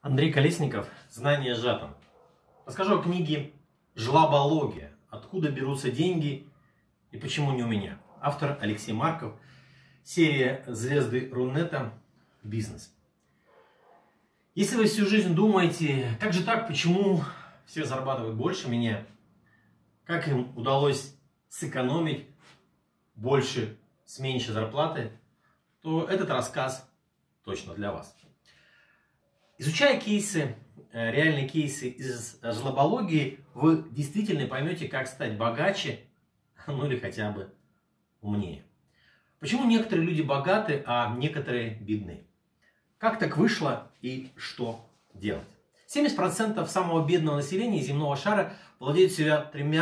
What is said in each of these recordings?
Андрей Колесников «Знание сжатым». Расскажу о книге «Жлобология. Откуда берутся деньги и почему не у меня». Автор Алексей Марков. Серия «Звезды Рунета. Бизнес». Если вы всю жизнь думаете, как же так, почему все зарабатывают больше меня, как им удалось сэкономить больше с меньшей зарплаты, то этот рассказ точно для вас. Изучая кейсы, реальные кейсы из жлобологии, вы действительно поймете, как стать богаче, ну или хотя бы умнее. Почему некоторые люди богаты, а некоторые бедны? Как так вышло и что делать? 70% самого бедного населения земного шара владеют всего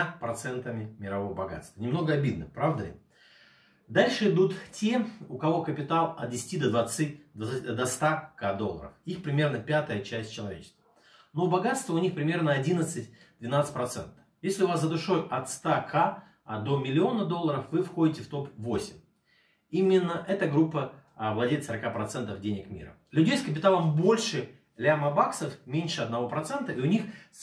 3% мирового богатства. Немного обидно, правда ли? Дальше идут те, у кого капитал от 10 до 20, до 100 долларов. Их примерно пятая часть человечества. Но богатство у них примерно 11-12%. Если у вас за душой от 100 до миллиона долларов, вы входите в топ-8. Именно эта группа владеет 40% денег мира. Людей с капиталом больше ляма баксов, меньше 1%, и у них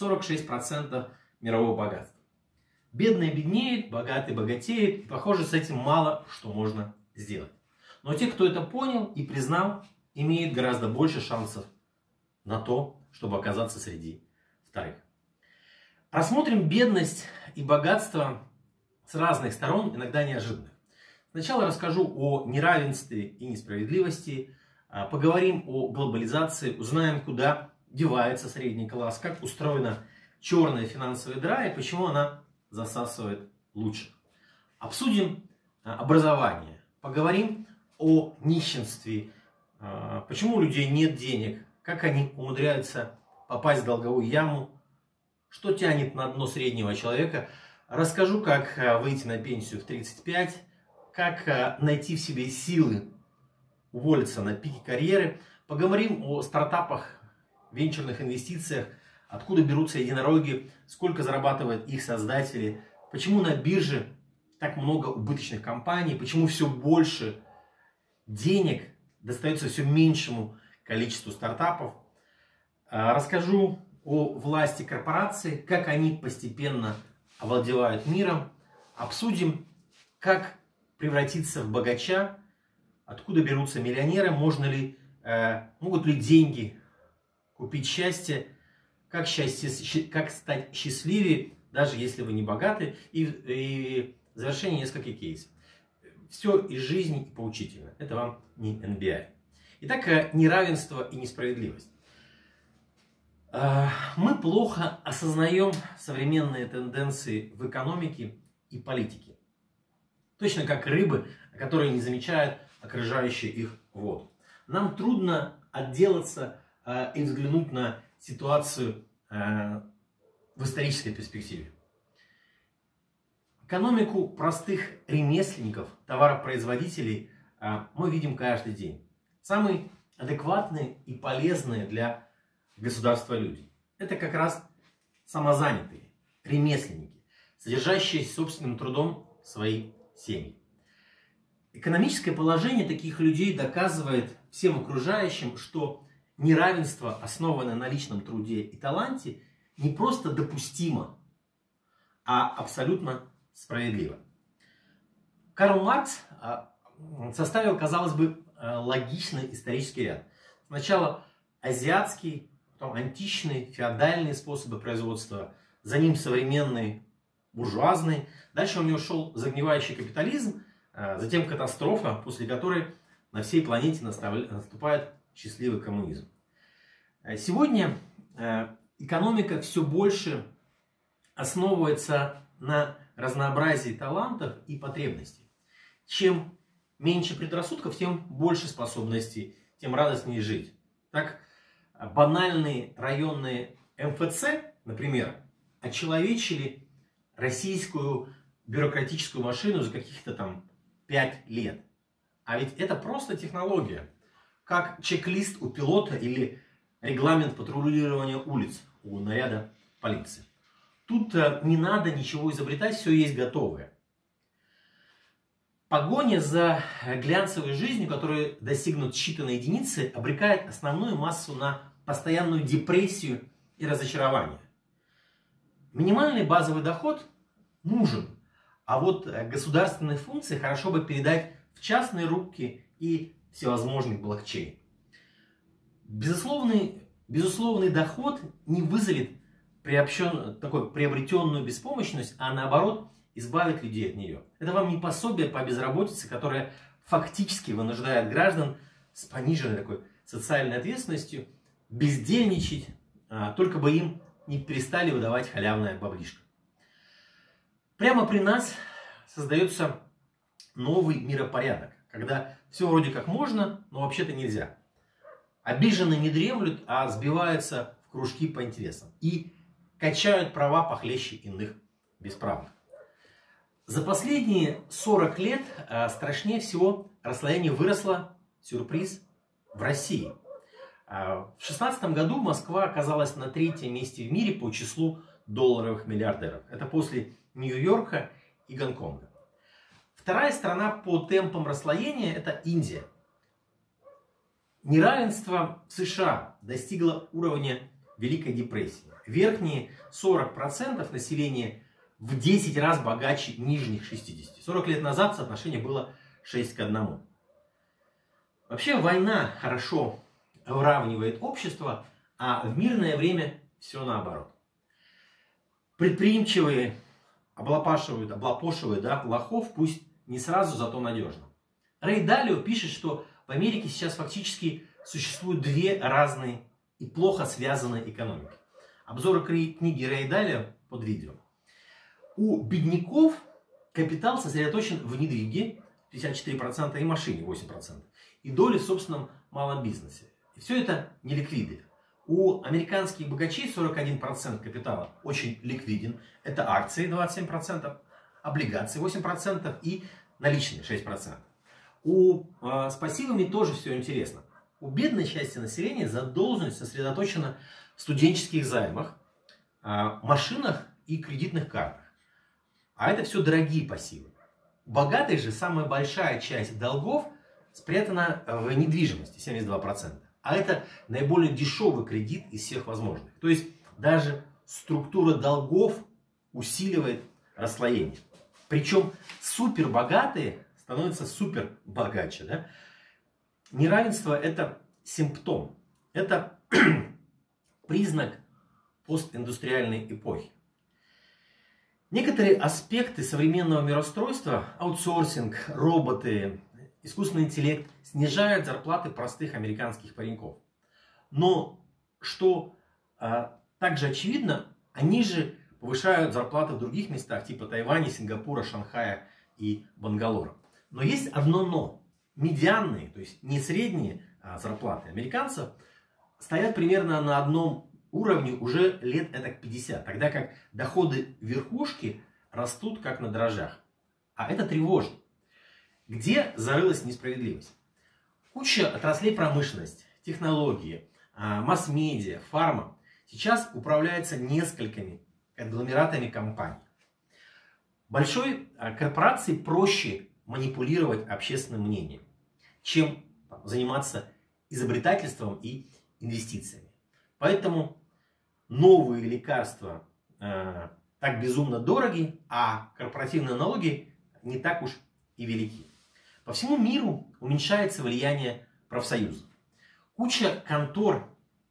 46% мирового богатства. Бедные беднеют, богатые богатеют. И, похоже, с этим мало что можно сделать. Но те, кто это понял и признал, имеют гораздо больше шансов на то, чтобы оказаться среди вторых. Рассмотрим бедность и богатство с разных сторон, иногда неожиданных. Сначала расскажу о неравенстве и несправедливости, поговорим о глобализации, узнаем, куда девается средний класс, как устроена черная финансовая дыра и почему она засасывает лучше. Обсудим образование, поговорим о нищенстве, почему у людей нет денег, как они умудряются попасть в долговую яму, что тянет на дно среднего человека. Расскажу, как выйти на пенсию в 35, как найти в себе силы уволиться на пике карьеры. Поговорим о стартапах, венчурных инвестициях, откуда берутся единороги, сколько зарабатывают их создатели, почему на бирже так много убыточных компаний, почему все больше денег достается все меньшему количеству стартапов. Расскажу о власти корпораций, как они постепенно овладевают миром. Обсудим, как превратиться в богача, откуда берутся миллионеры, могут ли деньги купить счастье, как стать счастливее, даже если вы не богаты, и в завершение несколько кейсов. Все из жизни и поучительно. Это вам не NBI. Итак, неравенство и несправедливость. Мы плохо осознаем современные тенденции в экономике и политике. Точно как рыбы, которые не замечают окружающую их воду. Нам трудно отделаться и взглянуть на ситуацию в исторической перспективе. Экономику простых ремесленников, товаропроизводителей мы видим каждый день. Самые адекватные и полезные для государства люди — это как раз самозанятые, ремесленники, содержащие собственным трудом свои семьи. Экономическое положение таких людей доказывает всем окружающим, что неравенство, основанное на личном труде и таланте, не просто допустимо, а абсолютно справедливо. Карл Маркс составил, казалось бы, логичный исторический ряд. Сначала азиатский, потом античные, феодальные способы производства, за ним современный буржуазный. Дальше у него шел загнивающий капитализм, затем катастрофа, после которой на всей планете наступает счастливый коммунизм. Сегодня экономика все больше основывается на разнообразии талантов и потребностей. Чем меньше предрассудков, тем больше способностей, тем радостнее жить. Так, банальные районные МФЦ, например, очеловечили российскую бюрократическую машину за каких-то там 5 лет. А ведь это просто технология. Как чек-лист у пилота или регламент патрулирования улиц у наряда полиции. Тут не надо ничего изобретать, все есть готовое. Погоня за глянцевой жизнью, которая достигнут считанные единицы, обрекает основную массу на постоянную депрессию и разочарование. Минимальный базовый доход нужен, а вот государственные функции хорошо бы передать в частные руки и всевозможный блокчейн. Безусловный доход не вызовет такую приобретенную беспомощность, а наоборот избавит людей от нее. Это вам не пособие по безработице, которое фактически вынуждает граждан с пониженной такой социальной ответственностью бездельничать, только бы им не перестали выдавать халявное баблишко. Прямо при нас создается новый миропорядок, когда все вроде как можно, но вообще-то нельзя. Обиженные не дремлют, а сбиваются в кружки по интересам и качают права похлеще иных бесправных. За последние 40 лет страшнее всего расслоение выросло, сюрприз, в России. В 2016 году Москва оказалась на 3-м месте в мире по числу долларовых миллиардеров. Это после Нью-Йорка и Гонконга. Вторая страна по темпам расслоения – это Индия. Неравенство в США достигло уровня Великой депрессии. Верхние 40% населения в 10 раз богаче нижних 60%. 40 лет назад соотношение было 6 к 1. Вообще война хорошо выравнивает общество, а в мирное время все наоборот. Предприимчивые облапошивают лохов, пусть не сразу, зато надежно. Рэй Далио пишет, что в Америке сейчас фактически существуют две разные и плохо связанные экономики. Обзоры книги Рэя Далио под видео. У бедняков капитал сосредоточен в недвиге 54% и машине 8%. И доли в собственном малом бизнесе. И все это не ликвиды. У американских богачей 41% капитала очень ликвиден. Это акции 27%, облигации 8% и наличные 6%. С пассивами тоже все интересно. У бедной части населения задолженность сосредоточена в студенческих займах, машинах и кредитных картах. А это все дорогие пассивы. У богатой же самая большая часть долгов спрятана в недвижимости, 72%. А это наиболее дешевый кредит из всех возможных. То есть даже структура долгов усиливает расслоение. Причем супербогатые становятся супер богаче. Да? Неравенство – это симптом. Это признак постиндустриальной эпохи. Некоторые аспекты современного мироустройства, аутсорсинг, роботы, искусственный интеллект снижают зарплаты простых американских пареньков. Но, что также очевидно, они же повышают зарплаты в других местах, типа Тайваня, Сингапура, Шанхая и Бангалора. Но есть одно но. Медианные, то есть не средние зарплаты американцев стоят примерно на одном уровне уже лет этак 50. Тогда как доходы верхушки растут как на дрожжах. А это тревожно. Где зарылась несправедливость? Куча отраслей промышленности, технологии, масс-медиа, фарма сейчас управляется несколькими конгломератами компаний. Большой корпорации проще манипулировать общественным мнением, чем заниматься изобретательством и инвестициями. Поэтому новые лекарства так безумно дороги, а корпоративные налоги не так уж и велики. По всему миру уменьшается влияние профсоюзов. Куча контор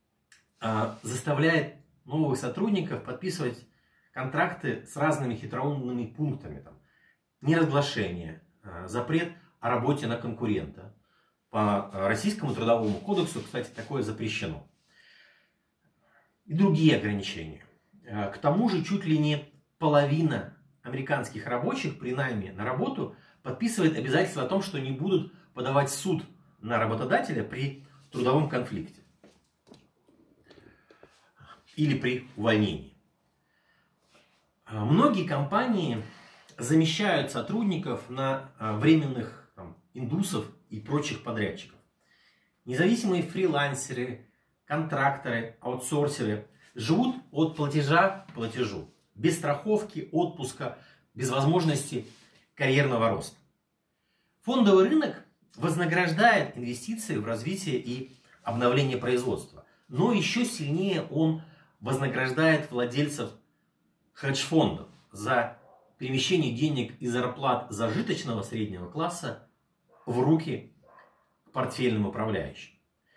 заставляет новых сотрудников подписывать контракты с разными хитроумными пунктами. Там, неразглашение, запрет о работе на конкурента. По Российскому трудовому кодексу, кстати, такое запрещено. И другие ограничения. К тому же чуть ли не половина американских рабочих при найме на работу подписывает обязательство о том, что не будут подавать в суд на работодателя при трудовом конфликте или при увольнении. Многие компании замещают сотрудников на временных индусов и прочих подрядчиков. Независимые фрилансеры, контракторы, аутсорсеры живут от платежа к платежу, без страховки, отпуска, без возможности карьерного роста. Фондовый рынок вознаграждает инвестиции в развитие и обновление производства, Но еще сильнее он вознаграждает владельцев хедж-фондов за перемещение денег и зарплат зажиточного среднего класса в руки портфельным управляющим.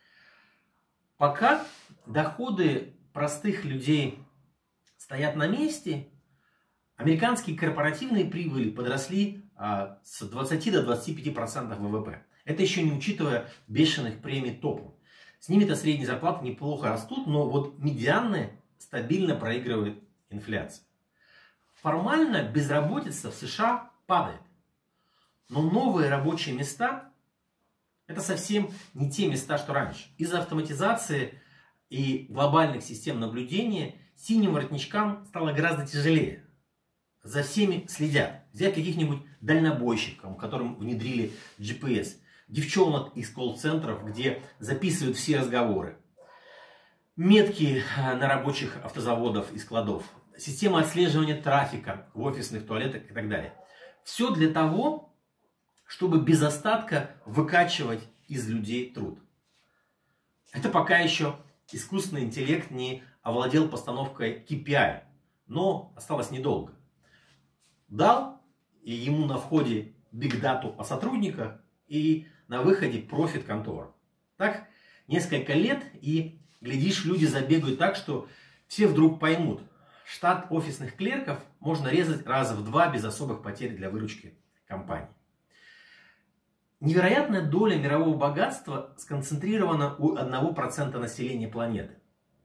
Пока доходы простых людей стоят на месте, американские корпоративные прибыли подросли с 20 до 25% ВВП. Это еще не учитывая бешеных премий топов. С ними-то средние зарплаты неплохо растут, но вот медианные стабильно проигрывает инфляция. Формально безработица в США падает. Но новые рабочие места — это совсем не те места, что раньше. Из-за автоматизации и глобальных систем наблюдения синим воротничкам стало гораздо тяжелее. За всеми следят. Взять каких-нибудь дальнобойщиков, которым внедрили GPS. Девчонок из колл-центров, где записывают все разговоры. Метки на рабочих автозаводов и складов. Система отслеживания трафика в офисных туалетах и так далее. Все для того, чтобы без остатка выкачивать из людей труд. Это пока еще искусственный интеллект не овладел постановкой KPI, но осталось недолго. Дал и ему на входе бигдату о сотрудниках и на выходе профит контора. Так несколько лет и, глядишь, люди забегают так, что все вдруг поймут, штат офисных клерков можно резать раза в 2 без особых потерь для выручки компании. Невероятная доля мирового богатства сконцентрирована у 1% населения планеты.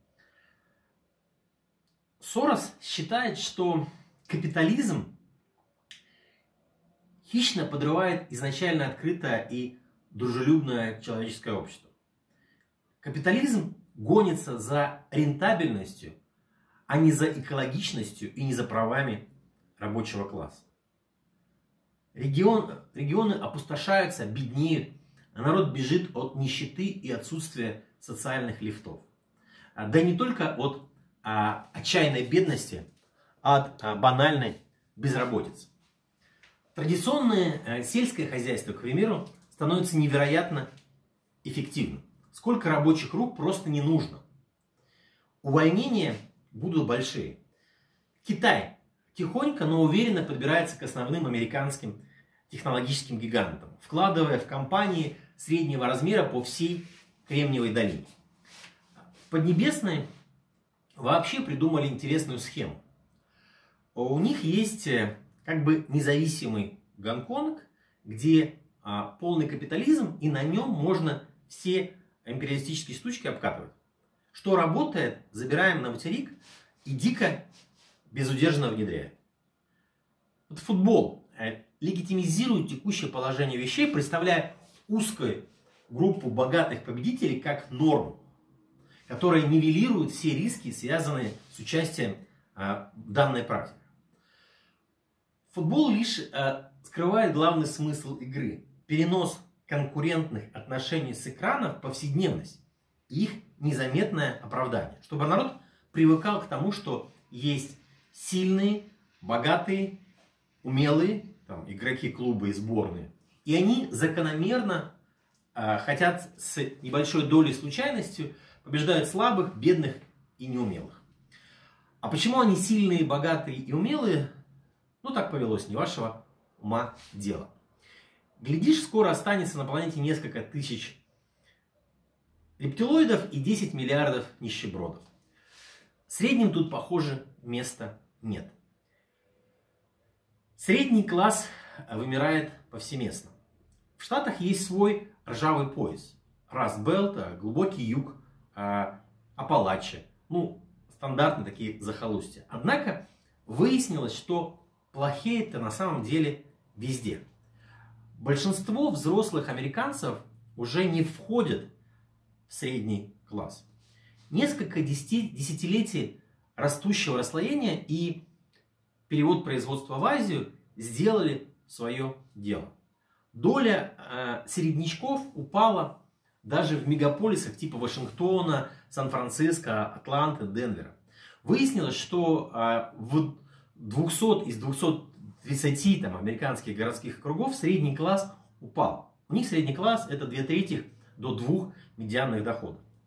Сорос считает, что капитализм хищно подрывает изначально открытое и дружелюбное человеческое общество. Капитализм гонится за рентабельностью, а не за экологичностью и не за правами рабочего класса. Регионы опустошаются, беднеют, а народ бежит от нищеты и отсутствия социальных лифтов. Да не только от отчаянной бедности, а от банальной безработицы. Традиционное сельское хозяйство, к примеру, становится невероятно эффективным. Сколько рабочих рук просто не нужно. Увольнения будут большие. Китай тихонько, но уверенно подбирается к основным американским технологическим гигантам, вкладывая в компании среднего размера по всей Кремниевой долине. В Поднебесной вообще придумали интересную схему. У них есть как бы независимый Гонконг, где полный капитализм, и на нем можно все империалистические штучки обкатывать. Что работает, забираем на материк и дико безудержно внедряем. Вот футбол легитимизирует текущее положение вещей, представляя узкую группу богатых победителей как норму, которая нивелирует все риски, связанные с участием в данной практике. Футбол лишь скрывает главный смысл игры – перенос конкурентных отношений с экрана в повседневность и их незаметное оправдание, чтобы народ привыкал к тому, что есть сильные, богатые, умелые игроки клуба и сборные, и они закономерно хотят с небольшой долей случайности побеждают слабых, бедных и неумелых. А почему они сильные, богатые и умелые? Ну, так повелось, не вашего ума дело. Глядишь, скоро останется на планете несколько тысяч рептилоидов и 10 миллиардов нищебродов. Средним тут, похоже, места нет. Средний класс вымирает повсеместно. В Штатах есть свой ржавый пояс. Раст Белт, глубокий юг, Апалачи. Ну, стандартные такие захолустья. Однако выяснилось, что плохеет-то на самом деле везде. Большинство взрослых американцев уже не входят в средний класс. Несколько десятилетий растущего расслоения и перевод производства в Азию сделали свое дело. Доля середнячков упала даже в мегаполисах типа Вашингтона, Сан-Франциско, Атланты, Денвера. Выяснилось, что в 200 из 230 американских городских округов средний класс упал. У них средний класс это 2/3 до 2 медианных доходов.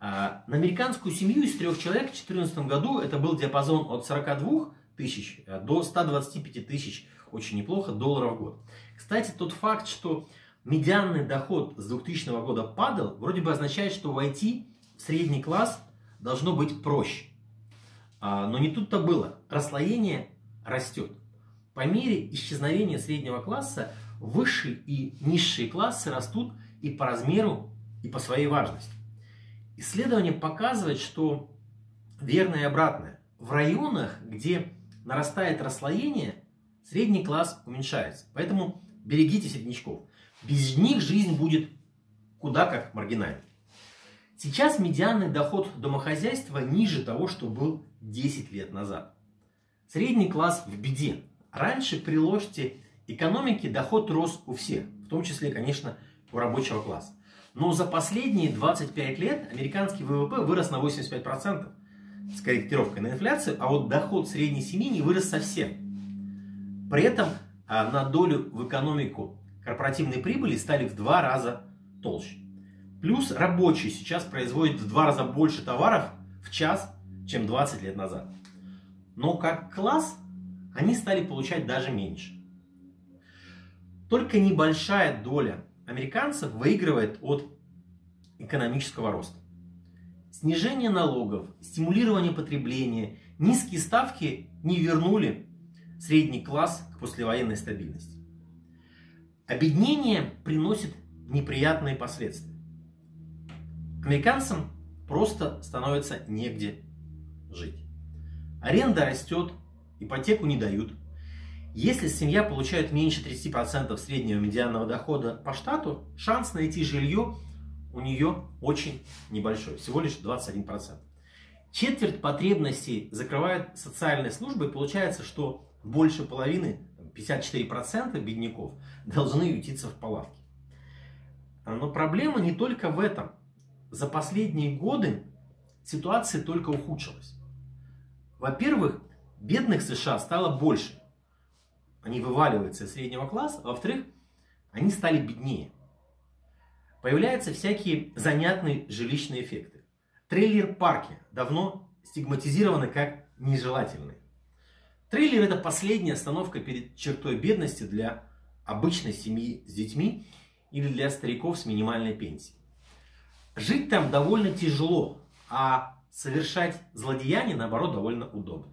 На американскую семью из 3 человек в 2014 году это был диапазон от 42 тысяч до 125 тысяч, очень неплохо, долларов в год. Кстати, тот факт, что медианный доход с 2000 года падал, вроде бы означает, что войти в средний класс должно быть проще. Но не тут-то было. Расслоение растет. По мере исчезновения среднего класса высшие и низшие классы растут и по размеру, и по своей важности. Исследование показывает, что верно и обратное. В районах, где нарастает расслоение, средний класс уменьшается. Поэтому берегите среднячков. Без них жизнь будет куда как маргинальной. Сейчас медианный доход домохозяйства ниже того, что был 10 лет назад. Средний класс в беде. Раньше при росте экономики доход рос у всех, в том числе, конечно, у рабочего класса. Но за последние 25 лет американский ВВП вырос на 85% с корректировкой на инфляцию, а вот доход средней семьи не вырос совсем. При этом на долю в экономику корпоративной прибыли стали в 2 раза толще. Плюс рабочие сейчас производят в 2 раза больше товаров в час, чем 20 лет назад. Но как класс они стали получать даже меньше. Только небольшая доля американцев выигрывает от экономического роста. Снижение налогов, стимулирование потребления, низкие ставки не вернули средний класс к послевоенной стабильности. Обеднение приносит неприятные последствия. Американцам просто становится негде жить. Аренда растет, ипотеку не дают. Если семья получает меньше 30% среднего медианного дохода по штату, шанс найти жилье у нее очень небольшой, всего лишь 21%. Четверть потребностей закрывают социальные службы, и получается, что больше половины, 54% бедняков, должны ютиться в палатке. Но проблема не только в этом. За последние годы ситуация только ухудшилась. Во-первых, бедных в США стало больше. Они вываливаются из среднего класса. Во-вторых, они стали беднее. Появляются всякие занятные жилищные эффекты. Трейлер-парки давно стигматизированы как нежелательные. Трейлер — это последняя остановка перед чертой бедности для обычной семьи с детьми или для стариков с минимальной пенсией. Жить там довольно тяжело, а совершать злодеяния, наоборот, довольно удобно.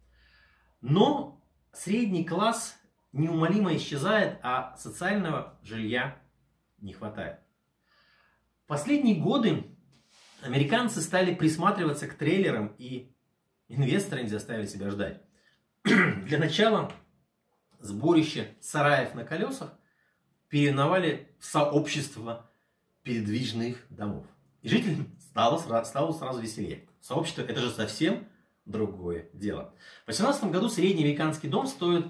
Но средний класс неумолимо исчезает, а социального жилья не хватает. В последние годы американцы стали присматриваться к трейлерам, и инвесторы не заставили себя ждать. Для начала сборище сараев на колесах переименовали в сообщество передвижных домов. И жителям стало сразу веселее. Сообщество — это же совсем другое дело. В 2018 году средний американский дом стоит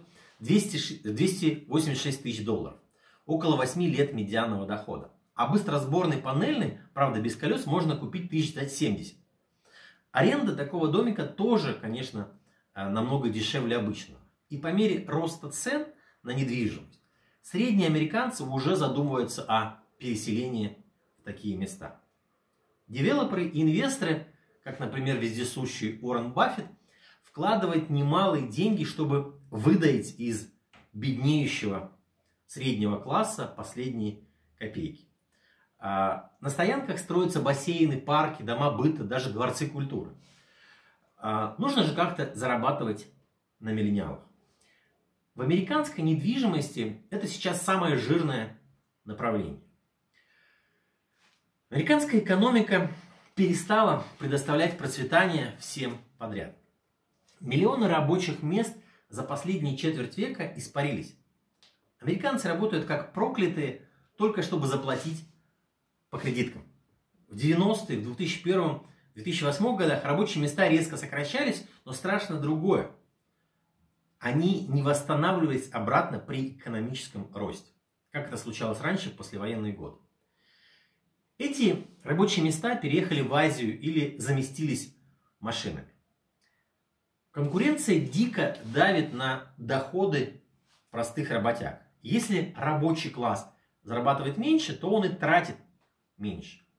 286 тысяч долларов. Около 8 лет медианного дохода. А быстросборный панельный, правда без колес, можно купить 1070. Аренда такого домика тоже, конечно, намного дешевле обычного. И по мере роста цен на недвижимость, средние американцы уже задумываются о переселении в такие места. Девелоперы и инвесторы, как, например, вездесущий Уоррен Баффет, вкладывают немалые деньги, чтобы выдавить из беднеющего среднего класса последние копейки. На стоянках строятся бассейны, парки, дома быта, даже дворцы культуры. Нужно же как-то зарабатывать на миллениалах. В американской недвижимости это сейчас самое жирное направление. Американская экономика перестала предоставлять процветание всем подряд. Миллионы рабочих мест за последние четверть века испарились. Американцы работают как проклятые, только чтобы заплатить по кредиткам. В 90-е, в 2001, 2008 годах рабочие места резко сокращались, но страшно другое. Они не восстанавливались обратно при экономическом росте, как это случалось раньше в послевоенные годы. Эти рабочие места переехали в Азию или заместились машинами. Конкуренция дико давит на доходы простых работяг. Если рабочий класс зарабатывает меньше, то он и тратит меньше.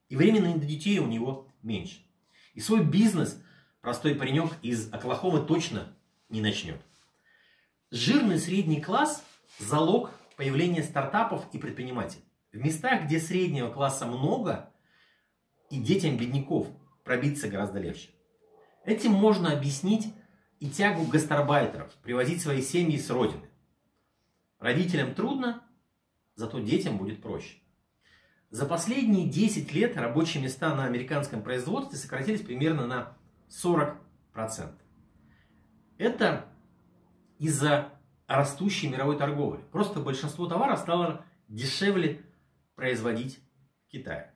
И времени на детей у него меньше. И свой бизнес простой паренек из Оклахомы точно не начнет. Жирный средний класс – залог появления стартапов и предпринимателей. В местах, где среднего класса много, и детям бедняков пробиться гораздо легче. Этим можно объяснить и тягу гастарбайтеров привозить свои семьи с родины. Родителям трудно, зато детям будет проще. За последние 10 лет рабочие места на американском производстве сократились примерно на 40%. Это из-за растущей мировой торговли. Просто большинство товаров стало дешевле производить в Китае.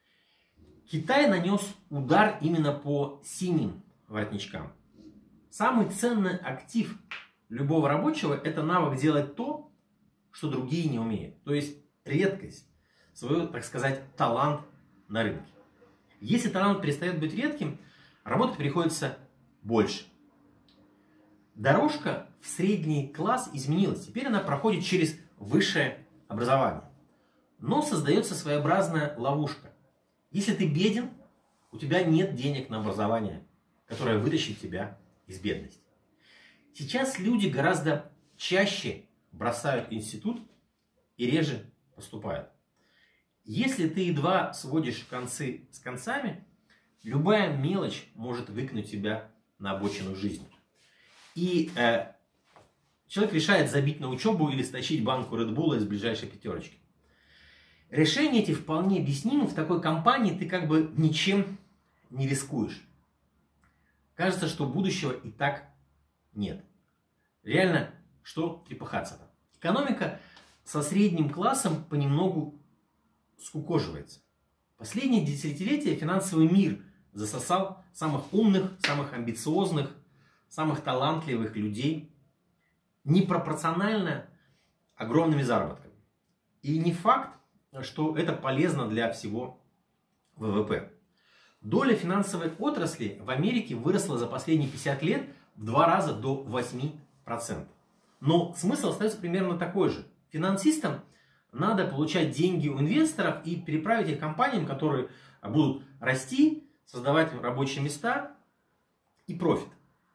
Китай нанес удар именно по синим воротничкам. Самый ценный актив любого рабочего – это навык делать то, что другие не умеют. То есть редкость, свой, так сказать, талант на рынке. Если талант перестает быть редким, работать приходится больше. Дорожка в средний класс изменилась. Теперь она проходит через высшее образование. Но создается своеобразная ловушка. Если ты беден, у тебя нет денег на образование, которое вытащит тебя из бедности. Сейчас люди гораздо чаще бросают институт и реже поступают. Если ты едва сводишь концы с концами, любая мелочь может выкинуть тебя на обочину жизни. И человек решает забить на учебу или стащить банку Red Bull из ближайшей пятерочки. Решения эти вполне объяснимы. В такой компании ты как бы ничем не рискуешь. Кажется, что будущего и так нет. Реально, что трепыхаться-то? Экономика со средним классом понемногу скукоживается. Последние десятилетия финансовый мир засосал самых умных, самых амбициозных, самых талантливых людей непропорционально огромными заработками. И не факт, что это полезно для всего ВВП. Доля финансовой отрасли в Америке выросла за последние 50 лет в 2 раза до 8%. Но смысл остается примерно такой же. Финансистам надо получать деньги у инвесторов и переправить их компаниям, которые будут расти, создавать рабочие места и профит.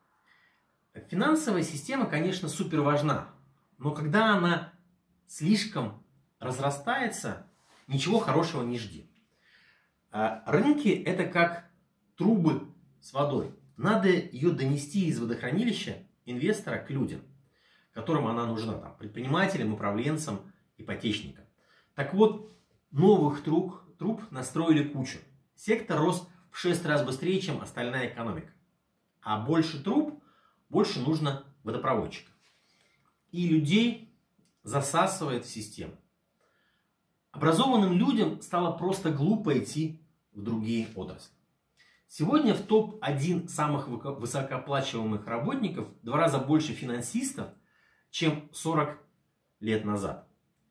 Финансовая система, конечно, супер важна, но когда она слишком разрастается, ничего хорошего не жди. Рынки – это как трубы с водой. Надо ее донести из водохранилища инвестора к людям, которым она нужна, там, предпринимателям, управленцам, ипотечникам. Так вот, новых труб настроили кучу. Сектор рос в 6 раз быстрее, чем остальная экономика. А больше труб, больше нужно водопроводчиков. И людей засасывает в систему. Образованным людям стало просто глупо идти в другие отрасли. Сегодня в топ-1 самых высокооплачиваемых работников в 2 раза больше финансистов, чем 40 лет назад.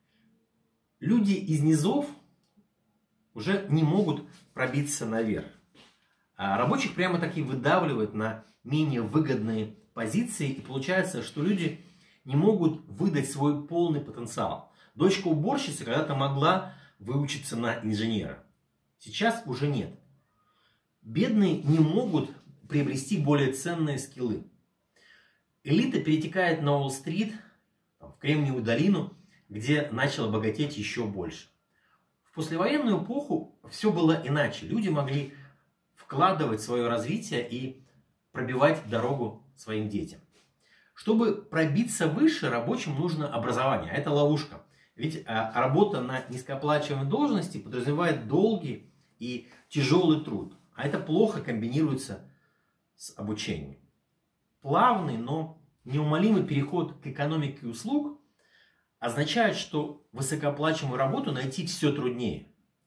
Люди из низов уже не могут пробиться наверх. А рабочих прямо таки выдавливают на менее выгодные позиции. И получается, что люди не могут выдать свой полный потенциал. Дочка уборщицы когда-то могла выучиться на инженера. Сейчас уже нет. Бедные не могут приобрести более ценные скиллы. Элита перетекает на Уолл-стрит, в Кремниевую долину, где начала богатеть еще больше. В послевоенную эпоху все было иначе. Люди могли вкладывать в свое развитие и пробивать дорогу своим детям. Чтобы пробиться выше, рабочим нужно образование. А это ловушка. Ведь работа на низкооплачиваемой должности подразумевает долгий и тяжелый труд. А это плохо комбинируется с обучением. Плавный, но неумолимый переход к экономике услуг означает, что высокооплачиваемую работу найти все труднее.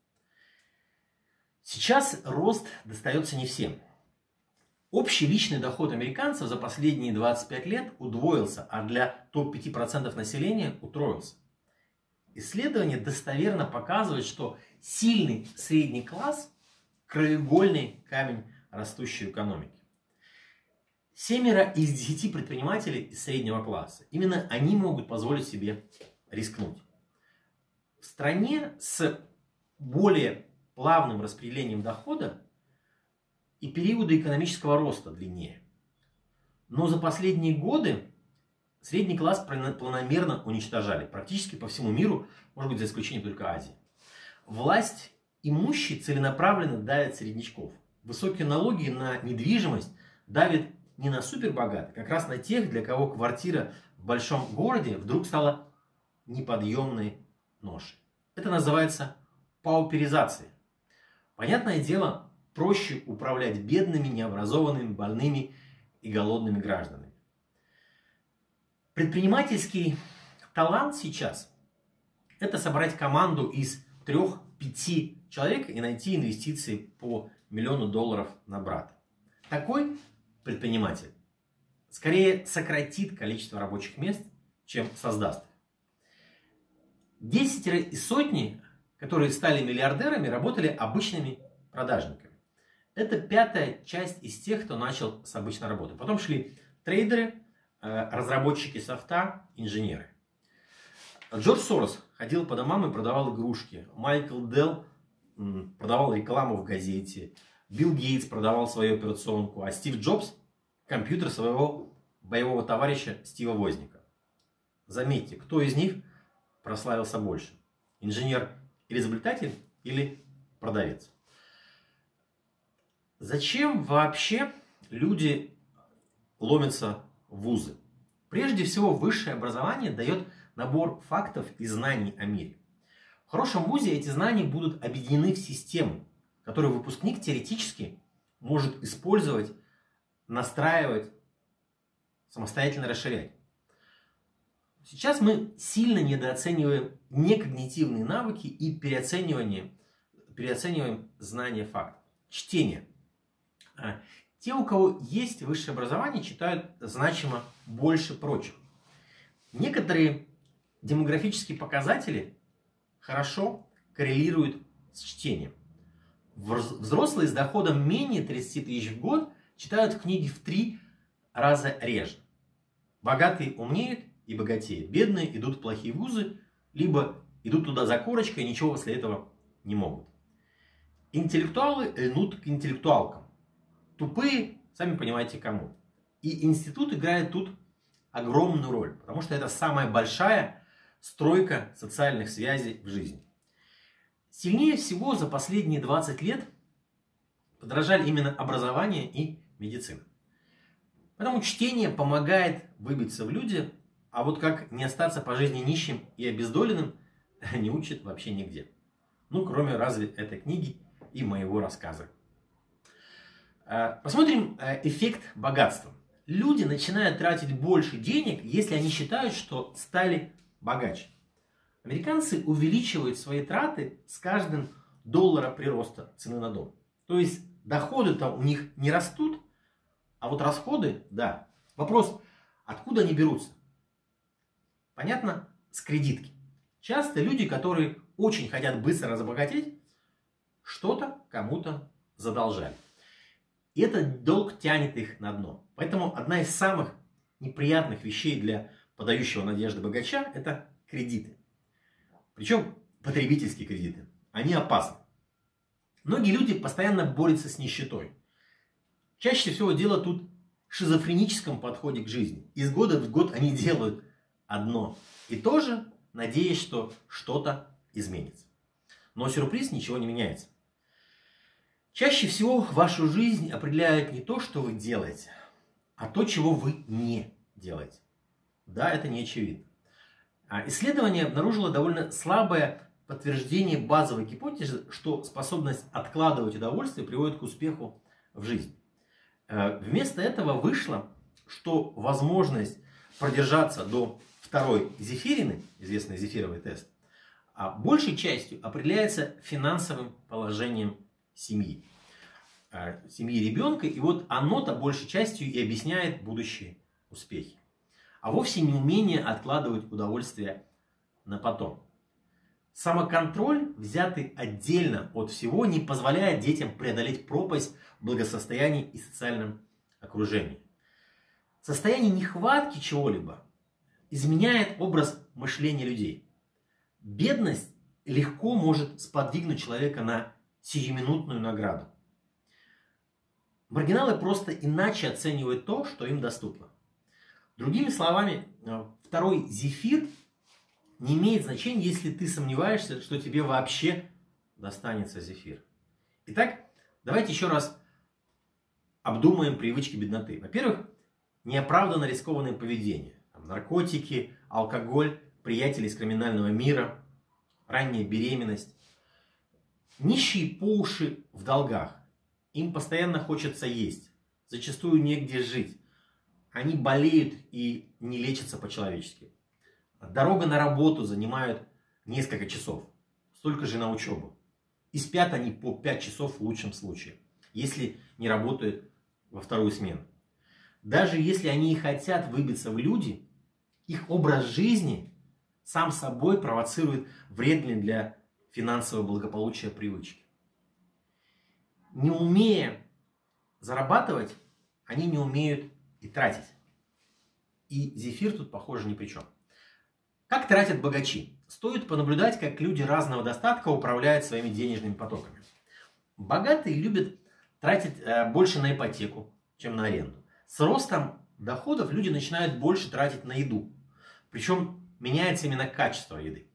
Сейчас рост достается не всем. Общий личный доход американцев за последние 25 лет удвоился, а для топ-5% населения утроился. Исследования достоверно показывают, что сильный средний класс – краеугольный камень растущей экономики. 7 из 10 предпринимателей из среднего класса. Именно они могут позволить себе рискнуть. В стране с более плавным распределением дохода и периоды экономического роста длиннее. Но за последние годы средний класс планомерно уничтожали практически по всему миру, может быть, за исключением только Азии. Власть имущие целенаправленно давят среднячков. Высокие налоги на недвижимость давят не на супербогатых, как раз на тех, для кого квартира в большом городе вдруг стала неподъемной ношей. Это называется пауперизация. Понятное дело, проще управлять бедными, необразованными, больными и голодными гражданами. Предпринимательский талант сейчас – это собрать команду из 3-5 человек и найти инвестиции по $1 миллион на брата. Такой предприниматель скорее сократит количество рабочих мест, чем создаст. 10 и сотни, которые стали миллиардерами, работали обычными продажниками. Это 5-я часть из тех, кто начал с обычной работы. Потом шли трейдеры, разработчики софта, инженеры. Джордж Сорос ходил по домам и продавал игрушки. Майкл Делл продавал рекламу в газете. Билл Гейтс продавал свою операционку. А Стив Джобс компьютер своего боевого товарища Стива Возника. Заметьте, кто из них прославился больше? Инженер или изобретатель, или продавец? Зачем вообще люди ломятся в вузы? Прежде всего, высшее образование дает набор фактов и знаний о мире. В хорошем вузе эти знания будут объединены в систему, которую выпускник теоретически может использовать, настраивать, самостоятельно расширять. Сейчас мы сильно недооцениваем некогнитивные навыки и переоцениваем знания фактов. Чтение. Те, у кого есть высшее образование, читают значимо больше прочих. Некоторые демографические показатели хорошо коррелируют с чтением. Взрослые с доходом менее 30 тысяч в год читают книги в 3 раза реже. Богатые умнеют и богатеют. Бедные идут в плохие вузы, либо идут туда за корочкой и ничего после этого не могут. Интеллектуалы льнут к интеллектуалкам. Тупые, сами понимаете, кому. И институт играет тут огромную роль, потому что это самая большая стройка социальных связей в жизни. Сильнее всего за последние 20 лет подорожали именно образование и медицина. Поэтому чтение помогает выбиться в люди, а вот как не остаться по жизни нищим и обездоленным, не учат вообще нигде. Ну, кроме разве этой книги и моего рассказа. Посмотрим эффект богатства. Люди начинают тратить больше денег, если они считают, что стали богаче. Американцы увеличивают свои траты с каждым долларом прироста цены на дом. То есть доходы-то у них не растут, а вот расходы, да. Вопрос, откуда они берутся? Понятно? С кредитки. Часто люди, которые очень хотят быстро разбогатеть, что-то кому-то задолжали. И этот долг тянет их на дно. Поэтому одна из самых неприятных вещей для подающего надежды богача – это кредиты. Причем потребительские кредиты. Они опасны. Многие люди постоянно борются с нищетой. Чаще всего дело тут в шизофреническом подходе к жизни. Из года в год они делают одно и то же, надеясь, что что-то изменится. Но сюрприз, ничего не меняется. Чаще всего вашу жизнь определяет не то, что вы делаете, а то, чего вы не делаете. Да, это не очевидно. Исследование обнаружило довольно слабое подтверждение базовой гипотезы, что способность откладывать удовольствие приводит к успеху в жизни. Вместо этого вышло, что возможность продержаться до второй зефирины, известный зефировый тест, большей частью определяется финансовым положением семьи ребенка, и вот оно-то большей частью и объясняет будущие успехи. А вовсе не умение откладывать удовольствие на потом. Самоконтроль, взятый отдельно от всего, не позволяет детям преодолеть пропасть в благосостоянии и социальном окружении. Состояние нехватки чего-либо изменяет образ мышления людей. Бедность легко может сподвигнуть человека на сиюминутную награду. Маргиналы просто иначе оценивают то, что им доступно. Другими словами, второй зефир не имеет значения, если ты сомневаешься, что тебе вообще достанется зефир. Итак, давайте еще раз обдумаем привычки бедноты. Во-первых, неоправданно рискованное поведение. Наркотики, алкоголь, приятели из криминального мира, ранняя беременность. Нищие по уши в долгах. Им постоянно хочется есть. Зачастую негде жить. Они болеют и не лечатся по-человечески. Дорога на работу занимает несколько часов. Столько же на учебу. И спят они по 5 часов в лучшем случае, если не работают во вторую смену. Даже если они и хотят выбиться в люди, их образ жизни сам собой провоцирует вредные для финансового благополучия привычки. Не умея зарабатывать, они не умеют и тратить. И зефир тут, похоже, ни при чем. Как тратят богачи? Стоит понаблюдать, как люди разного достатка управляют своими денежными потоками. Богатые любят тратить больше на ипотеку, чем на аренду. С ростом доходов люди начинают больше тратить на еду. Причем меняется именно качество еды.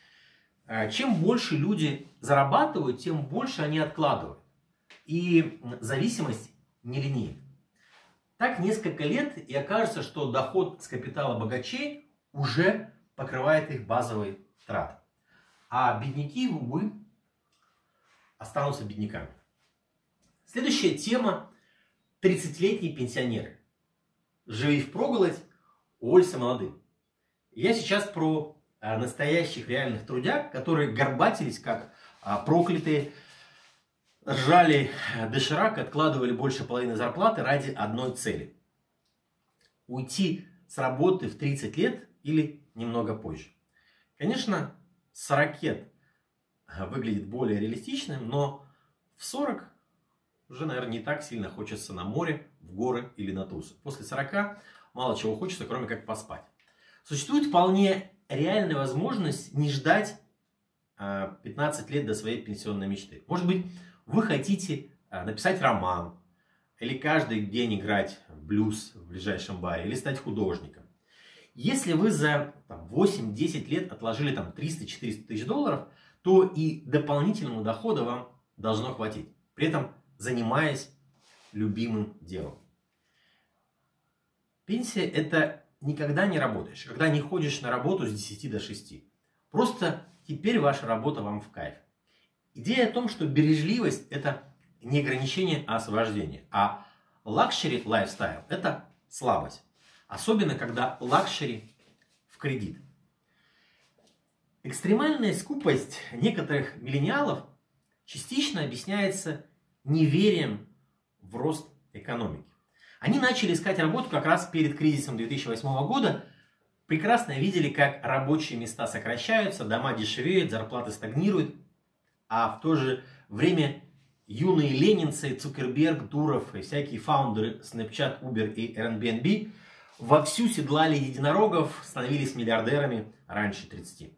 Чем больше люди зарабатывают, тем больше они откладывают. И зависимость не линейна. Так несколько лет, и окажется, что доход с капитала богачей уже покрывает их базовые траты. А бедняки, увы, останутся бедняками. Следующая тема – 30-летние пенсионеры. Живи впроголодь, уволься молодым. Я сейчас про настоящих реальных трудяг, которые горбатились как проклятые, ржали доширак, откладывали больше половины зарплаты ради одной цели. Уйти с работы в 30 лет или немного позже. Конечно, 40 выглядит более реалистичным, но в 40 уже, наверное, не так сильно хочется на море, в горы или на тусы. После 40 мало чего хочется, кроме как поспать. Существует вполне реальная возможность не ждать 15 лет до своей пенсионной мечты. Может быть, вы хотите написать роман, или каждый день играть в блюз в ближайшем баре, или стать художником. Если вы за 8-10 лет отложили 300-400 тысяч долларов, то и дополнительного дохода вам должно хватить. При этом занимаясь любимым делом. Пенсия – это никогда не работаешь, когда не ходишь на работу с 10 до 6. Просто теперь ваша работа вам в кайф. Идея о том, что бережливость – это не ограничение, а освобождение. А luxury lifestyle – это слабость. Особенно, когда лакшери в кредит. Экстремальная скупость некоторых миллениалов частично объясняется неверием в рост экономики. Они начали искать работу как раз перед кризисом 2008 года, прекрасно видели, как рабочие места сокращаются, дома дешевеют, зарплаты стагнируют, а в то же время юные ленинцы, Цукерберг, Дуров и всякие фаундеры Snapchat, Uber и Airbnb вовсю седлали единорогов, становились миллиардерами раньше 30.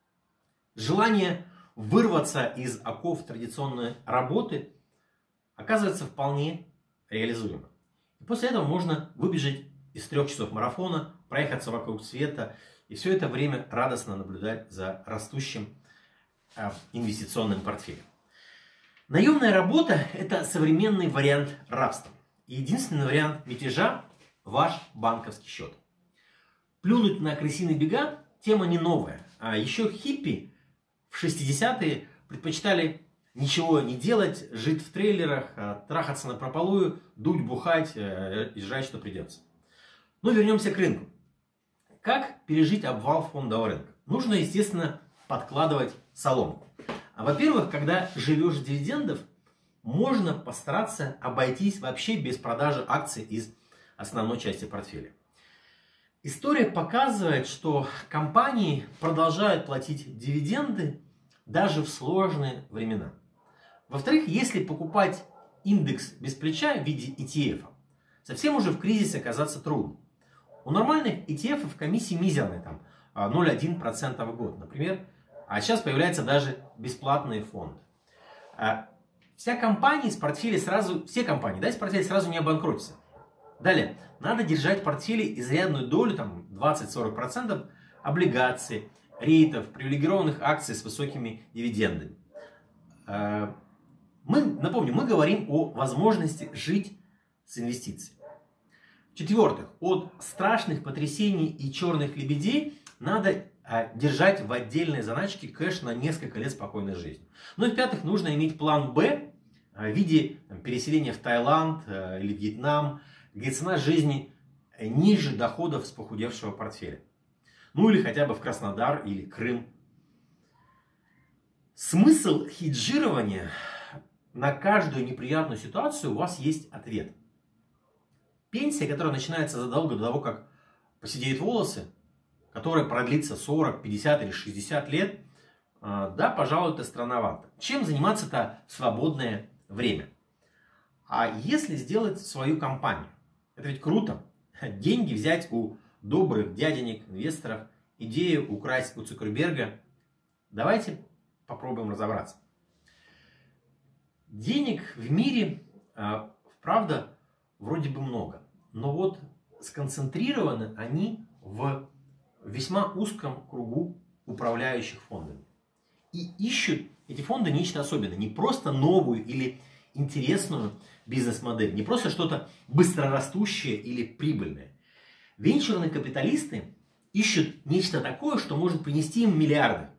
Желание вырваться из оков традиционной работы оказывается вполне реализуемо. И после этого можно выбежать из 3 часов марафона, проехаться вокруг света и все это время радостно наблюдать за растущим инвестиционным портфелем. Наемная работа – это современный вариант рабства. И единственный вариант мятежа – ваш банковский счет. Плюнуть на крысиные бега – тема не новая. А еще хиппи в 60-е предпочитали ничего не делать, жить в трейлерах, трахаться напропалую, дуть, бухать и жрать, что придется. Но вернемся к рынку. Как пережить обвал фондового рынка? Нужно, естественно, подкладывать соломку. Во-первых, когда живешь с дивидендов, можно постараться обойтись вообще без продажи акций из основной части портфеля. История показывает, что компании продолжают платить дивиденды даже в сложные времена. Во-вторых, если покупать индекс без плеча в виде ETF, совсем уже в кризисе оказаться трудно. У нормальных ETF комиссии мизерные, 0,1% в год, например. А сейчас появляются даже бесплатные фонды. Вся компания из портфеля сразу, все компании, да, из портфеля сразу не обанкротятся. Далее, надо держать в портфеле изрядную долю, там 20-40% облигаций, рейтов, привилегированных акций с высокими дивидендами. Напомню, мы говорим о возможности жить с инвестициями. В-четвертых, от страшных потрясений и черных лебедей надо держать в отдельной заначке кэш на несколько лет спокойной жизни. Ну и в-пятых, нужно иметь план «Б» в виде переселения в Таиланд или Вьетнам, где цена жизни ниже доходов с похудевшего портфеля. Ну или хотя бы в Краснодар или Крым. Смысл хеджирования: на каждую неприятную ситуацию у вас есть ответ. Пенсия, которая начинается задолго до того, как поседеют волосы, которая продлится 40, 50 или 60 лет, да, пожалуй, это странновато. Чем заниматься-то в свободное время? А если сделать свою компанию? Это ведь круто. Деньги взять у добрых дяденек, инвесторов, идею украсть у Цукерберга. Давайте попробуем разобраться. Денег в мире, правда, вроде бы много. Но вот сконцентрированы они в весьма узком кругу управляющих фондами. И ищут эти фонды нечто особенное. Не просто новую или интересную бизнес-модель. Не просто что-то быстрорастущее или прибыльное. Венчурные капиталисты ищут нечто такое, что может принести им миллиарды.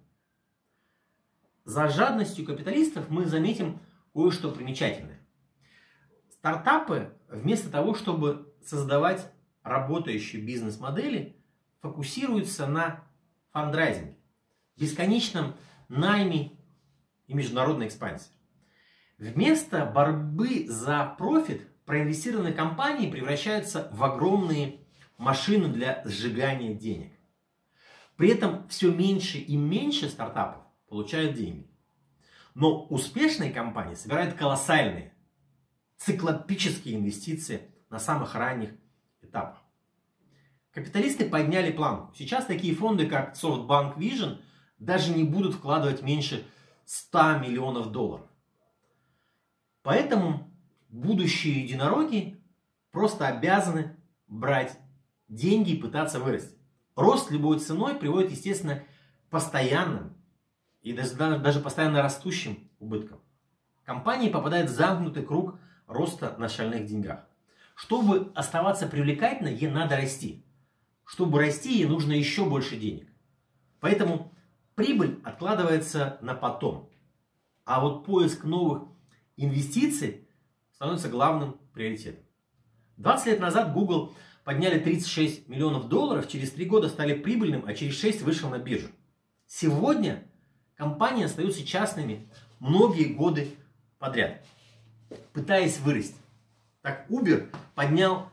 За жадностью капиталистов мы заметим кое-что примечательное. Стартапы вместо того, чтобы создавать работающие бизнес-модели, фокусируются на фандрайзинге, бесконечном найме и международной экспансии. Вместо борьбы за профит проинвестированные компании превращаются в огромные машины для сжигания денег. При этом все меньше и меньше стартапов получают деньги. Но успешные компании собирают колоссальные, циклопические инвестиции на самых ранних этапах. Капиталисты подняли планку. Сейчас такие фонды, как SoftBank Vision, даже не будут вкладывать меньше 100 миллионов долларов. Поэтому будущие единороги просто обязаны брать деньги и пытаться вырасти. Рост любой ценой приводит, естественно, к постоянным и даже постоянно растущим убыткам. Компании попадают в замкнутый круг роста на шальных деньгах. Чтобы оставаться привлекательной, ей надо расти. Чтобы расти, ей нужно еще больше денег. Поэтому прибыль откладывается на потом. А вот поиск новых инвестиций становится главным приоритетом. 20 лет назад Google подняли 36 миллионов долларов, через 3 года стали прибыльным, а через 6 вышел на биржу. Сегодня компании остаются частными многие годы подряд, пытаясь вырасти. Так Uber поднял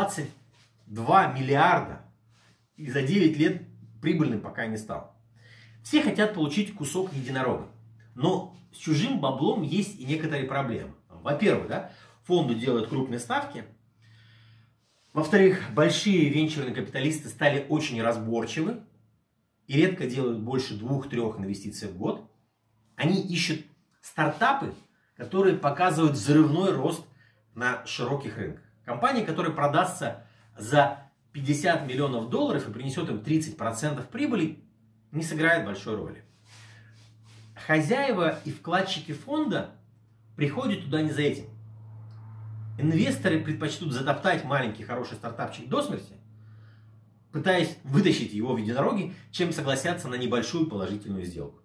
22 миллиарда и за 9 лет прибыльным пока не стал. Все хотят получить кусок единорога. Но с чужим баблом есть и некоторые проблемы. Во-первых, да, фонды делают крупные ставки. Во-вторых, большие венчурные капиталисты стали очень разборчивы и редко делают больше 2-3 инвестиций в год. Они ищут стартапы, которые показывают взрывной рост на широких рынках. Компания, которая продастся за 50 миллионов долларов и принесет им 30% прибыли, не сыграет большой роли. Хозяева и вкладчики фонда приходят туда не за этим. Инвесторы предпочтут затоптать маленький хороший стартапчик до смерти, пытаясь вытащить его в единороги, чем согласятся на небольшую положительную сделку.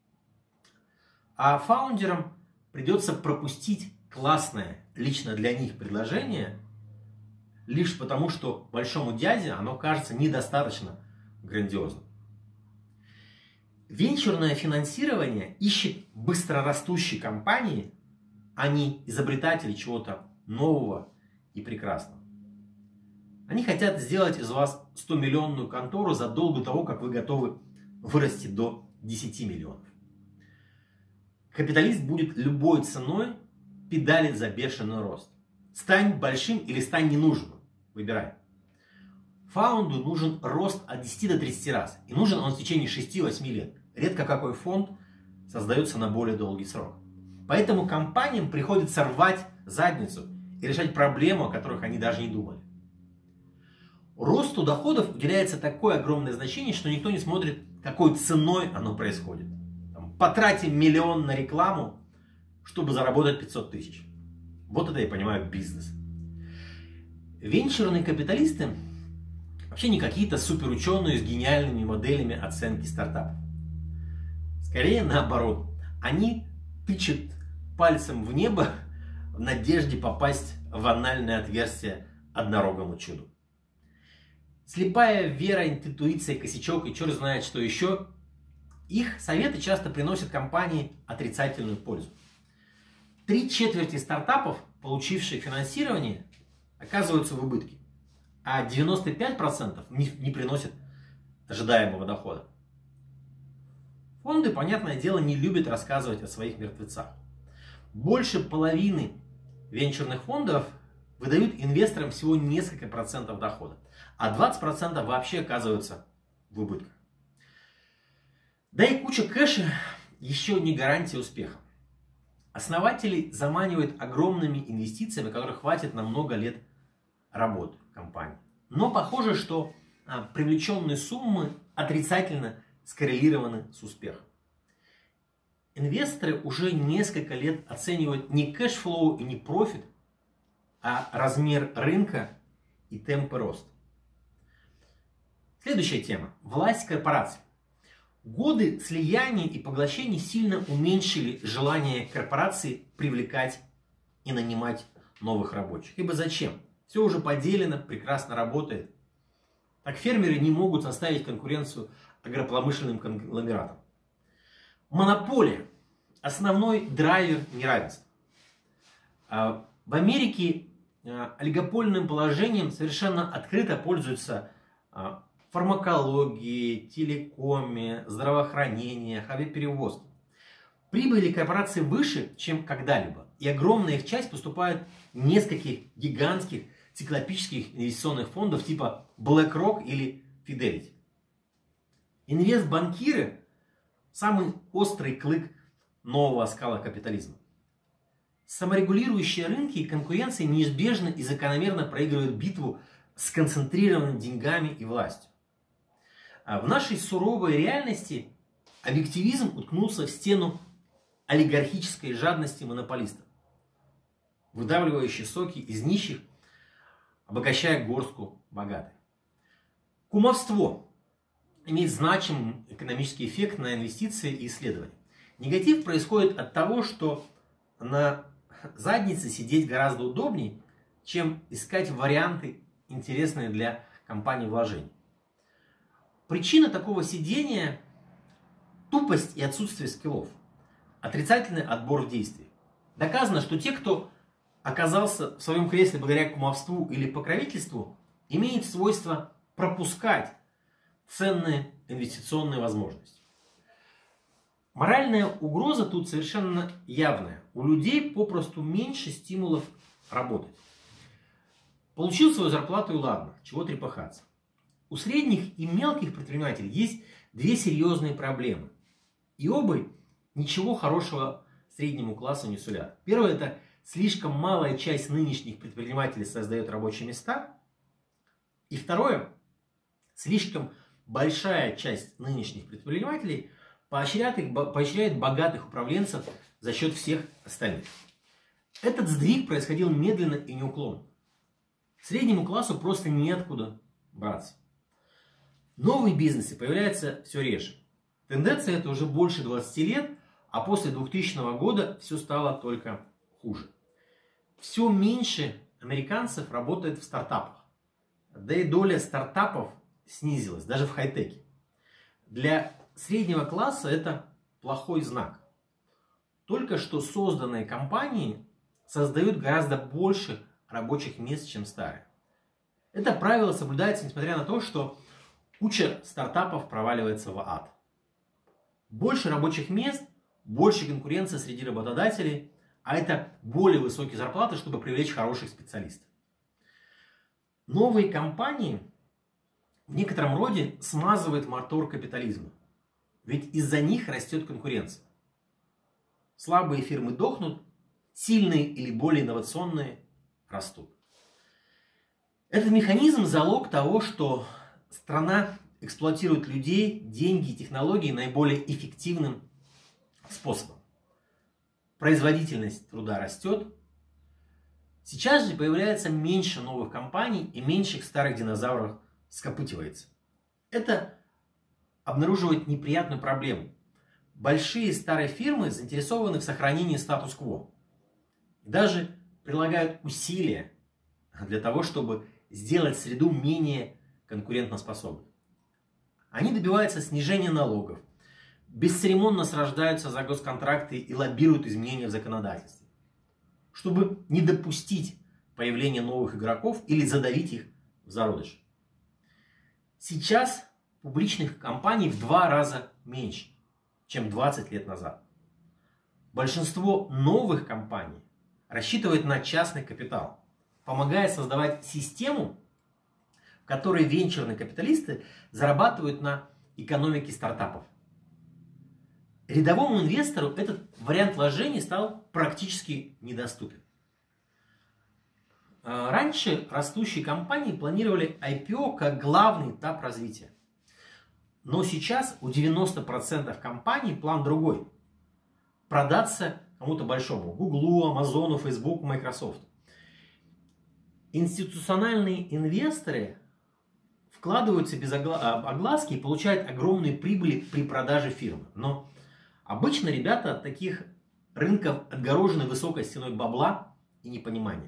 А фаундерам придется пропустить классное лично для них предложение, лишь потому, что большому дяде оно кажется недостаточно грандиозным. Венчурное финансирование ищет быстрорастущие компании, а не изобретателей чего-то нового и прекрасного. Они хотят сделать из вас 100-миллионную контору задолго до того, как вы готовы вырасти до 10 миллионов. Капиталист будет любой ценой педалить за бешеный рост. Стань большим или стань ненужным. Выбирай. Фаунду нужен рост от 10 до 30 раз. И нужен он в течение 6-8 лет. Редко какой фонд создается на более долгий срок. Поэтому компаниям приходится рвать задницу и решать проблемы, о которых они даже не думали. Росту доходов уделяется такое огромное значение, что никто не смотрит, какой ценой оно происходит. Потратим 1 миллион на рекламу, чтобы заработать 500 тысяч. Вот это я понимаю бизнес. Венчурные капиталисты вообще не какие-то суперученые с гениальными моделями оценки стартапов. Скорее наоборот. Они тычут пальцем в небо в надежде попасть в анальное отверстие однорогому чуду. Слепая вера, интуиция, косячок и черт знает что еще. Их советы часто приносят компании отрицательную пользу. 3/4 стартапов, получивших финансирование, оказываются в убытке, а 95% не приносят ожидаемого дохода. Фонды, понятное дело, не любят рассказывать о своих мертвецах. Больше половины венчурных фондов выдают инвесторам всего несколько процентов дохода, а 20% вообще оказываются в убытках. Да и куча кэша еще не гарантия успеха. Основатели заманивают огромными инвестициями, которых хватит на много лет работы в компании. Но похоже, что привлеченные суммы отрицательно скоррелированы с успехом. Инвесторы уже несколько лет оценивают не кэшфлоу и не профит, а размер рынка и темпы роста. Следующая тема. Власть корпораций. Годы слияний и поглощений сильно уменьшили желание корпораций привлекать и нанимать новых рабочих. Ибо зачем? Все уже поделено, прекрасно работает. Так фермеры не могут составить конкуренцию агропромышленным конгломератам. Монополия – основной драйвер неравенства. В Америке олигопольным положением совершенно открыто пользуются фармакологии, телекоме, здравоохранении, авиаперевозке. Прибыли корпораций выше, чем когда-либо, и огромная их часть поступает в нескольких гигантских циклопических инвестиционных фондов типа BlackRock или Fidelity. Инвестбанкиры – самый острый клык нового оскала капитализма. Саморегулирующие рынки и конкуренция неизбежно и закономерно проигрывают битву с концентрированными деньгами и властью. В нашей суровой реальности объективизм уткнулся в стену олигархической жадности монополистов, выдавливающей соки из нищих, обогащая горстку богатых. Кумовство имеет значимый экономический эффект на инвестиции и исследования. Негатив происходит от того, что на заднице сидеть гораздо удобнее, чем искать варианты, интересные для компании вложений. Причина такого сидения – тупость и отсутствие скиллов, отрицательный отбор в действии. Доказано, что те, кто оказался в своем кресле благодаря кумовству или покровительству, имеют свойство пропускать ценные инвестиционные возможности. Моральная угроза тут совершенно явная. У людей попросту меньше стимулов работать. Получил свою зарплату и ладно, чего трепыхаться. У средних и мелких предпринимателей есть две серьезные проблемы. И оба ничего хорошего среднему классу не сулят. Первое – это слишком малая часть нынешних предпринимателей создает рабочие места. И второе – слишком большая часть нынешних предпринимателей поощряет богатых управленцев за счет всех остальных. Этот сдвиг происходил медленно и неуклонно. Среднему классу просто неоткуда браться. Новые бизнесы появляются все реже. Тенденция это уже больше 20 лет, а после 2000 года все стало только хуже. Все меньше американцев работает в стартапах. Да и доля стартапов снизилась, даже в хай-теке. Для среднего класса это плохой знак. Только что созданные компании создают гораздо больше рабочих мест, чем старые. Это правило соблюдается, несмотря на то, что куча стартапов проваливается в ад. Больше рабочих мест, больше конкуренции среди работодателей, а это более высокие зарплаты, чтобы привлечь хороших специалистов. Новые компании в некотором роде смазывают мотор капитализма. Ведь из-за них растет конкуренция. Слабые фирмы дохнут, сильные или более инновационные растут. Этот механизм – залог того, что страна эксплуатирует людей, деньги и технологии наиболее эффективным способом. Производительность труда растет. Сейчас же появляется меньше новых компаний и меньше старых динозавров скопытивается. Это обнаруживает неприятную проблему. Большие старые фирмы заинтересованы в сохранении статус-кво. Даже прилагают усилия для того, чтобы сделать среду менее конкурентоспособной. Они добиваются снижения налогов, бесцеремонно сражаются за госконтракты и лоббируют изменения в законодательстве, чтобы не допустить появления новых игроков или задавить их в зародыше. Сейчас публичных компаний в 2 раза меньше, чем 20 лет назад. Большинство новых компаний рассчитывает на частный капитал, помогая создавать систему, в которой венчурные капиталисты зарабатывают на экономике стартапов. Рядовому инвестору этот вариант вложений стал практически недоступен. Раньше растущие компании планировали IPO как главный этап развития. Но сейчас у 90% компаний план другой. Продаться кому-то большому. Гуглу, Амазону, Фейсбуку, Microsoft. Институциональные инвесторы вкладываются без огласки и получают огромные прибыли при продаже фирмы. Но обычно ребята от таких рынков отгорожены высокой стеной бабла и непонимания.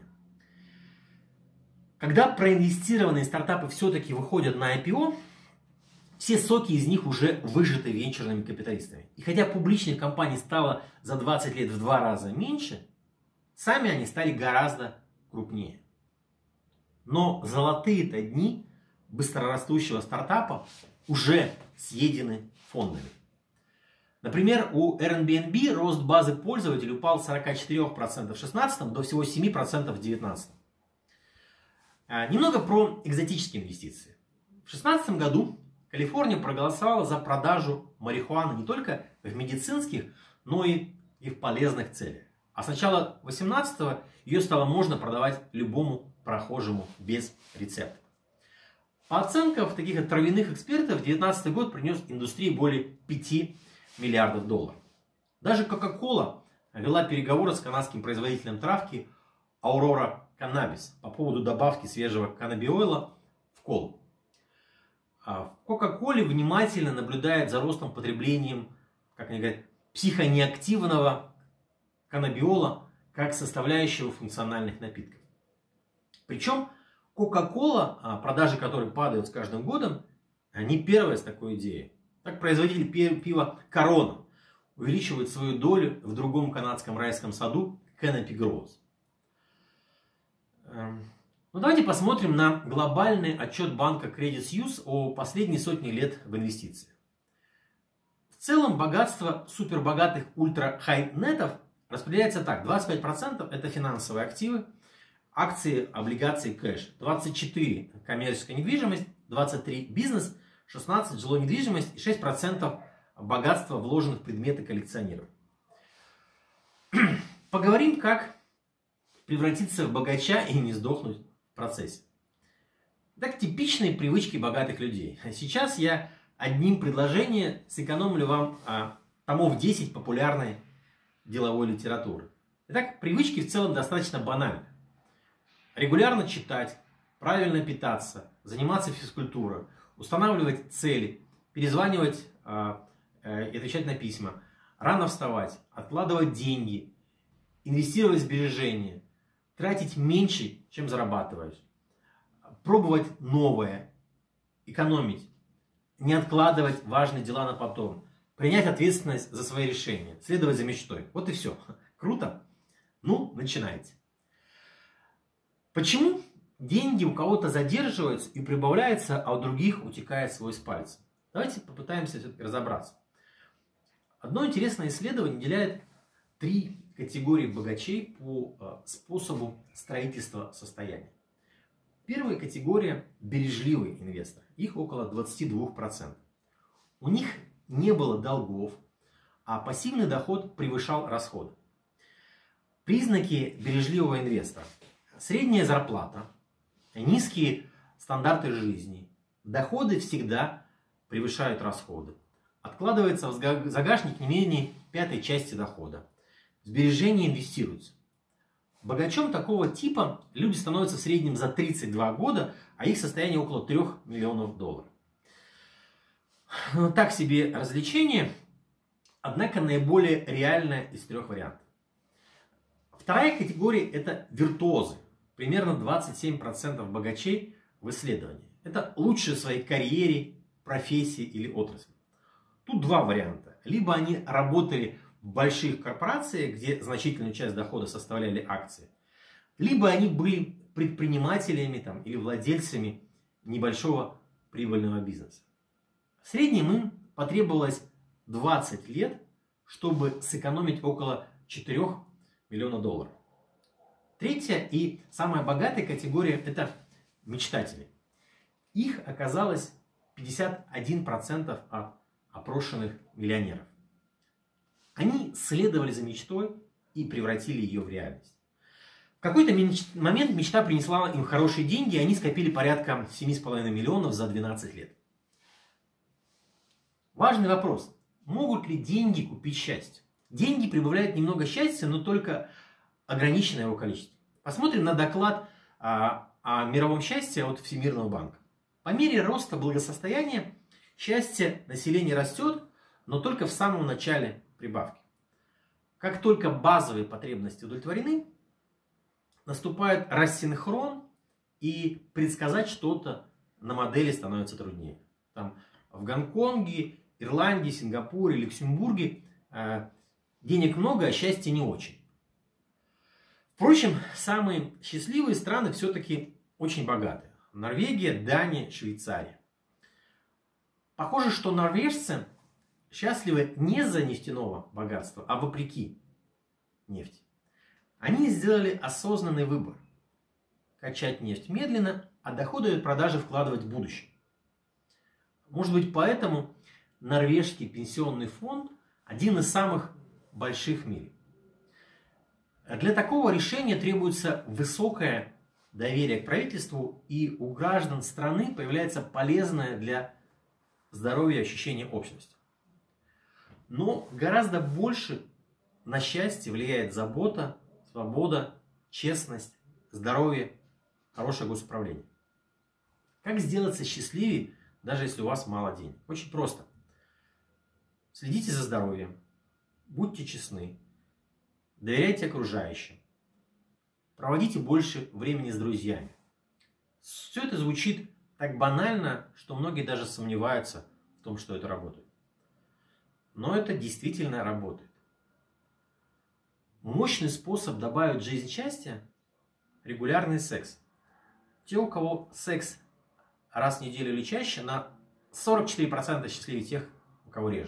Когда проинвестированные стартапы все-таки выходят на IPO, все соки из них уже выжаты венчурными капиталистами. И хотя публичных компаний стало за 20 лет в 2 раза меньше, сами они стали гораздо крупнее. Но золотые-то дни быстрорастущего стартапа уже съедены фондами. Например, у Airbnb рост базы пользователей упал с 44% в 2016 до всего 7% в 2019. Немного про экзотические инвестиции. В 2016 году Калифорния проголосовала за продажу марихуаны не только в медицинских, но и в полезных целях. А с начала 2018 ее стало можно продавать любому прохожему без рецепта. По оценкам таких травяных экспертов, 2019 год принес индустрии более 5 миллиардов долларов. Даже Coca-Cola вела переговоры с канадским производителем травки Aurora Cannabis по поводу добавки свежего каннабиоила в колу. В Coca-Cola внимательно наблюдает за ростом потреблением, как они говорят, психонеактивного каннабиола как составляющего функциональных напитков. Причем Coca-Cola, продажи которой падают с каждым годом, не первая с такой идеей. Так производитель пива Corona увеличивает свою долю в другом канадском райском саду Canopy Growth. Ну, давайте посмотрим на глобальный отчет банка Credit Suisse о последней сотне лет в инвестициях. В целом богатство супербогатых ультра-хай-нетов распределяется так. 25% это финансовые активы, акции, облигации, кэш. 24% коммерческая недвижимость, 23% бизнес, 16% жилой недвижимость и 6% богатства, вложенных в предметы коллекционеров. Поговорим, как превратиться в богача и не сдохнуть в процессе. Так, типичные привычки богатых людей. Сейчас я одним предложением сэкономлю вам томов 10 популярной деловой литературы. Итак, привычки в целом достаточно банальны. Регулярно читать, правильно питаться, заниматься физкультурой, устанавливать цели, перезванивать и отвечать на письма, рано вставать, откладывать деньги, инвестировать в сбережения, тратить меньше, чем зарабатываешь, пробовать новое, экономить, не откладывать важные дела на потом, принять ответственность за свои решения, следовать за мечтой. Вот и все. Круто? Ну, начинайте. Почему деньги у кого-то задерживаются и прибавляются, а у других утекает сквозь пальцы? Давайте попытаемся все-таки разобраться. Одно интересное исследование выделяет 3 категории богачей по способу строительства состояния. Первая категория – бережливые инвесторы. Их около 22%. У них не было долгов, а пассивный доход превышал расходы. Признаки бережливого инвестора. Средняя зарплата, низкие стандарты жизни, доходы всегда превышают расходы. Откладывается в загашник не менее пятой части дохода. Сбережения инвестируются. Богачом такого типа люди становятся в среднем за 32 года, а их состояние около 3 миллионов долларов. Так себе развлечение, однако наиболее реальное из трех вариантов. Вторая категория – это виртуозы. Примерно 27% богачей в исследовании. Это лучшие в своей карьере, профессии или отрасли. Тут два варианта. Либо они работали в больших корпорациях, где значительную часть дохода составляли акции. Либо они были предпринимателями или владельцами небольшого прибыльного бизнеса. В среднем им потребовалось 20 лет, чтобы сэкономить около 4 миллионов долларов. Третья и самая богатая категория – это мечтатели. Их оказалось 51% от опрошенных миллионеров. Они следовали за мечтой и превратили ее в реальность. В какой-то момент мечта принесла им хорошие деньги, и они скопили порядка 7,5 миллионов за 12 лет. Важный вопрос. Могут ли деньги купить счастье? Деньги прибавляют немного счастья, но только ограниченное его количество. Посмотрим на доклад о мировом счастье от Всемирного банка. По мере роста благосостояния счастье населения растет, но только в самом начале прибавки. Как только базовые потребности удовлетворены, наступает рассинхрон, и предсказать что-то на модели становится труднее. В Гонконге, Ирландии, Сингапуре, Люксембурге денег много, а счастья не очень. Впрочем, самые счастливые страны все-таки очень богатые. Норвегия, Дания, Швейцария. Похоже, что норвежцы счастливы не за нефтяного богатства, а вопреки нефти. Они сделали осознанный выбор. Качать нефть медленно, а доходы от продажи вкладывать в будущее. Может быть, поэтому норвежский пенсионный фонд один из самых больших в мире. Для такого решения требуется высокое доверие к правительству, и у граждан страны появляется полезное для здоровья ощущение общности. Но гораздо больше на счастье влияет забота, свобода, честность, здоровье, хорошее госуправление. Как сделаться счастливее, даже если у вас мало денег? Очень просто. Следите за здоровьем, будьте честны, доверяйте окружающим, проводите больше времени с друзьями. Все это звучит так банально, что многие даже сомневаются в том, что это работает. Но это действительно работает. Мощный способ добавить в жизнь счастья – регулярный секс. Те, у кого секс раз в неделю или чаще, на 44% счастливее тех, у кого реже.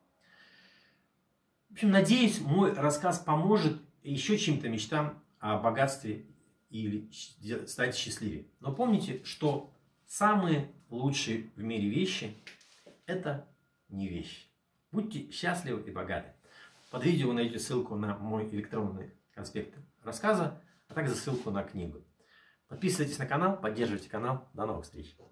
В общем, надеюсь, мой рассказ поможет еще чьим-то мечтам о богатстве или стать счастливее. Но помните, что самые лучшие в мире вещи – это не вещи. Будьте счастливы и богаты. Под видео вы найдете ссылку на мой электронный конспект рассказа, а также ссылку на книгу. Подписывайтесь на канал, поддерживайте канал. До новых встреч!